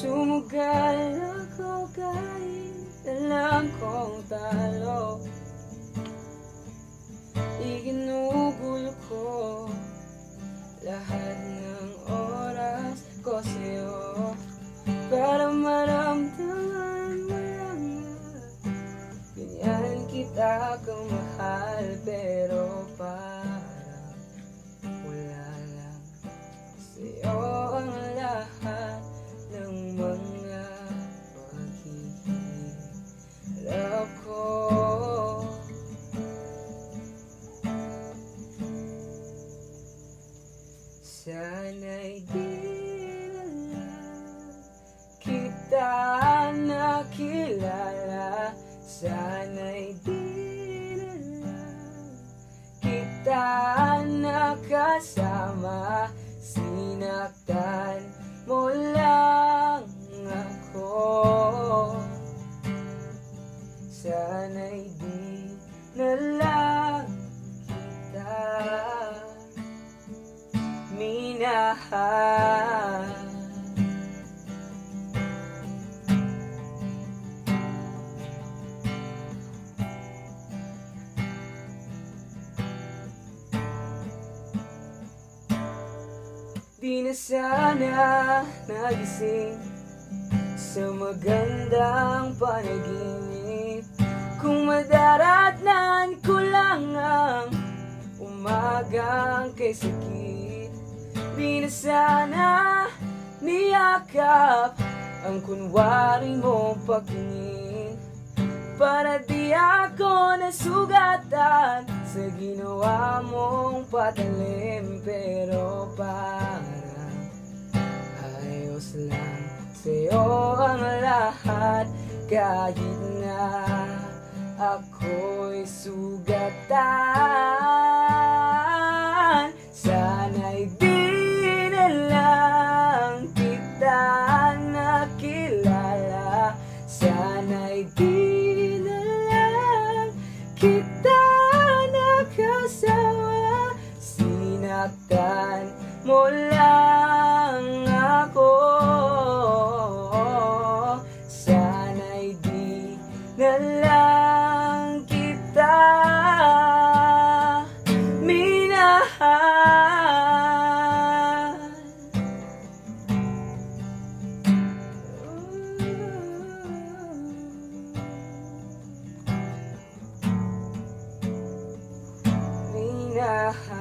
Sumugal ako kahit alam kong talo. Iginugol ko lahat ng oras ko sa'yo para maramdaman mo lang na ganyan kita kamahal. Pero parang wala lang sa'yo ang lahat ng mga paghihirap ko. Sana'y di na lang kita nakilala. Sana'y di na lang kita nakasama. Sinaktan mo lang ako. Sana'y di na lang kita minahal. Di na sana nagising sa magandang panaginip kung madaratnan ko lang ang umagang kay sakit. Di na sana niyakap ang kunwari mong pagtingin para di ako nasugatan sa ginawa mong patalim. Pero parang ayos lang sa'yo ang lahat kahit na ako'y sugatan. Sana'y di na lang kita nakilala. Sana'y di na lang kita nakasama. Sinaktan mo lang ako. Sana'y di na lang kita minahal. Minahal.